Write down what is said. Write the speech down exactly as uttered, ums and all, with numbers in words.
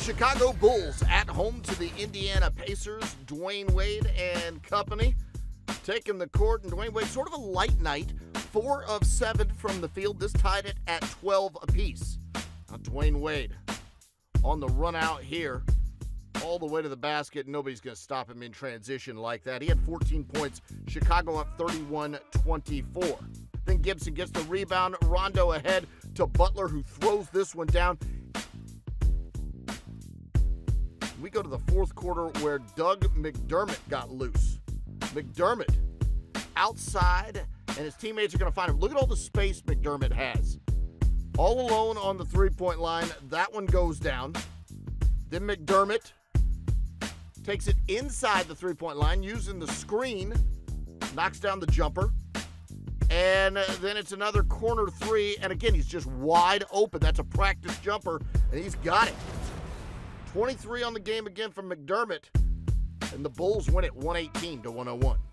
Chicago Bulls at home to the Indiana Pacers. Dwayne Wade and company taking the court. And Dwayne Wade, sort of a light night. Four of seven from the field. This tied it at twelve apiece. Now Dwayne Wade on the run out here, all the way to the basket. Nobody's going to stop him in transition like that. He had fourteen points. Chicago up thirty-one twenty-four. Then Gibson gets the rebound. Rondo ahead to Butler, who throws this one down. We go to the fourth quarter where Doug McDermott got loose. McDermott outside, and his teammates are going to find him. Look at all the space McDermott has. All alone on the three-point line. That one goes down. Then McDermott takes it inside the three-point line using the screen. Knocks down the jumper. And then it's another corner three. And again, he's just wide open. That's a practice jumper, and he's got it. twenty-three on the game again from McDermott. And the Bulls win it one eighteen to one oh one.